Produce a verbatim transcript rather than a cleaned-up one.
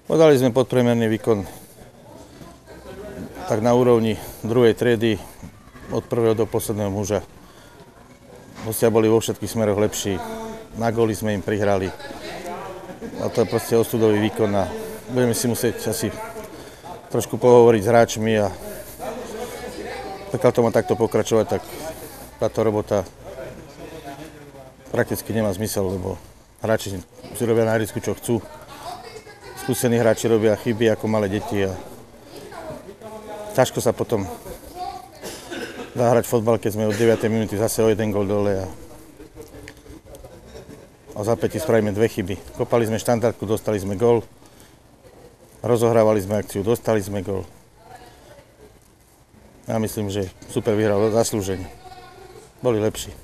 Podali sme podpriemerný výkon tak na úrovni druhej triedy od prvého do posledného muža. Hostia boli vo všetkých smeroch lepší, na góly sme im prihrali. A to je proste ostudový výkon a budeme si musieť asi trošku pohovoriť s hráčmi a pokiaľ to má takto pokračovať, tak táto robota prakticky nemá zmysel, lebo hráči si robia na ihrisku, čo chcú. Skúsení hráči robia chyby ako malé deti a ťažko sa potom dá hrať fotbal, keď sme od deviatej minúty zase o jeden gól dole a, a za päť spravíme dve chyby. Kopali sme štandardku, dostali sme gól, rozohrávali sme akciu, dostali sme gól. Ja myslím, že super vyhral zaslúžene. Boli lepší.